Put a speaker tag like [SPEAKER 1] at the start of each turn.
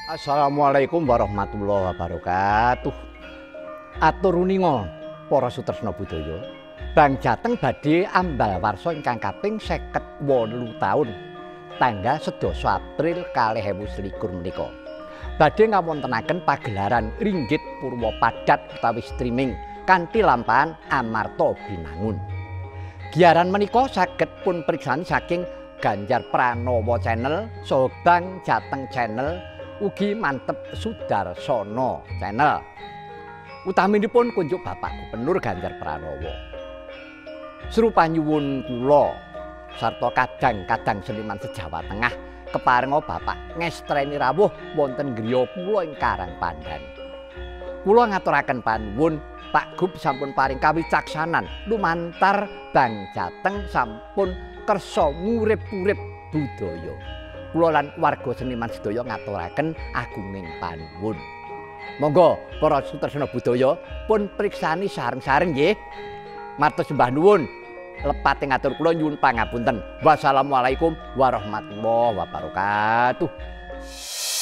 [SPEAKER 1] Assalamualaikum warahmatullahi wabarakatuh. Atur nuwun para sutresna budaya. Bang Jateng badhe ambal warsa ingkang kaping 58 taun tanggal 11 April 2021 menika. Badhe ngawontenaken pagelaran Ringgit Purwa Padat utawi streaming kanthi lampahan Amarta Binangun. Giaran menika saged pun priksani saking Ganjar Pranowo Channel, saha Bang Jateng Channel, ugi mantep Sudarsono Channel. Utaminipun kunjuk Bapak Gubernur Ganjar Pranowo. Serupa nyuwun kula sarta kadang-kadang seniman sejawa Tengah keparenga Bapak ngestreni rawuh wonten griya kula ing Karangpandan. Kula ngaturaken panuwun Pak Gub sampun paring kawicaksanan lumantar Bang Jateng sampun kersa ngurip-urip budaya. Kula lan warga seniman sedaya ngaturaken agunging panuwun. Monggo para sutresna budaya pun priksani sareng-sareng nggih. Matur sembah nuwun. Lepating atur kula nyuwun pangapunten. Wassalamualaikum warahmatullahi wabarakatuh.